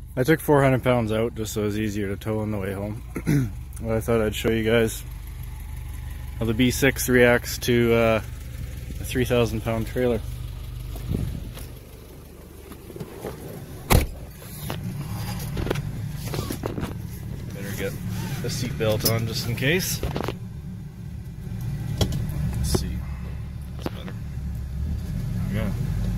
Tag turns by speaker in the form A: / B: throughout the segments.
A: I took 400 pounds out just so it was easier to tow on the way home. But I thought I'd show you guys how the B6 reacts to a 3,000 pound trailer. Better get the seatbelt on just in case. Let's see. That's better. There we go.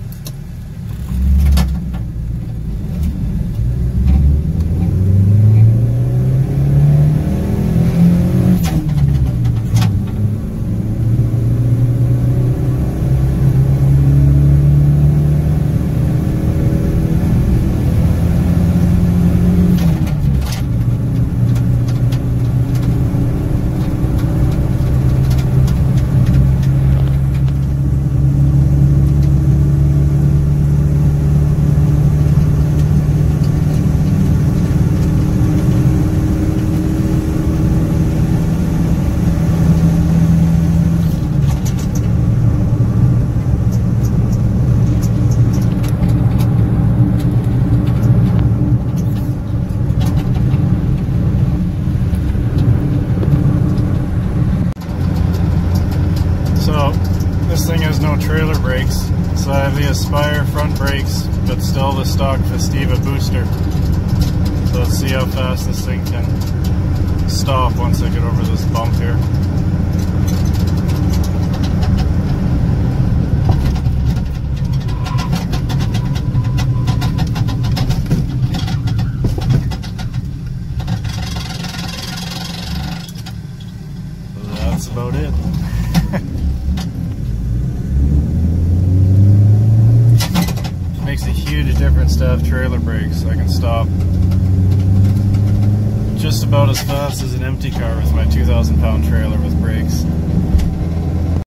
A: This thing has no trailer brakes, so I have the Aspire front brakes, but still the stock Festiva booster. So let's see how fast this thing can stop once I get over this bump here. So that's about it. Makes a huge difference to have trailer brakes. I can stop just about as fast as an empty car with my 2,000 pound trailer with brakes.